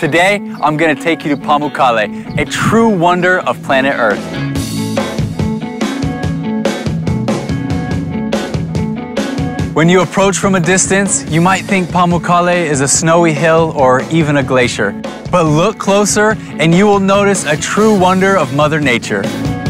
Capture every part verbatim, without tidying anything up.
Today, I'm gonna take you to Pamukkale, a true wonder of planet Earth. When you approach from a distance, you might think Pamukkale is a snowy hill or even a glacier. But look closer and you will notice a true wonder of Mother Nature.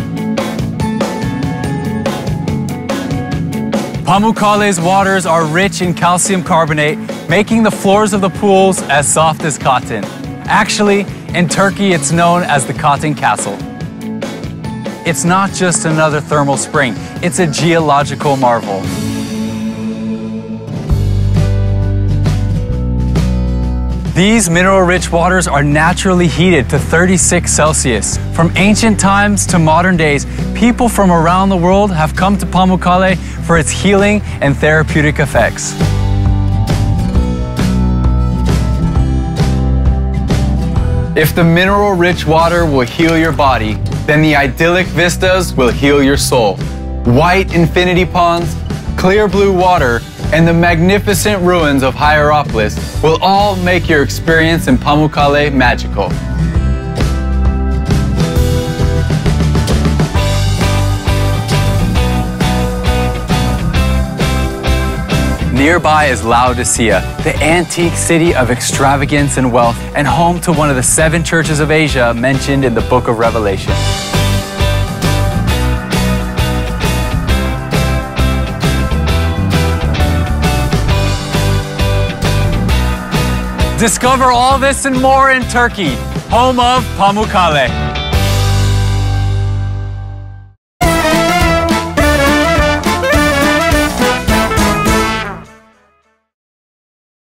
Pamukkale's waters are rich in calcium carbonate, making the floors of the pools as soft as cotton. Actually, in Turkey, it's known as the Cotton Castle. It's not just another thermal spring, it's a geological marvel. These mineral-rich waters are naturally heated to thirty-six Celsius. From ancient times to modern days, people from around the world have come to Pamukkale for its healing and therapeutic effects. If the mineral-rich water will heal your body, then the idyllic vistas will heal your soul. White infinity ponds, clear blue water, and the magnificent ruins of Hierapolis will all make your experience in Pamukkale magical. Nearby is Laodicea, the antique city of extravagance and wealth, and home to one of the seven churches of Asia mentioned in the Book of Revelation. Discover all this and more in Turkey, home of Pamukkale.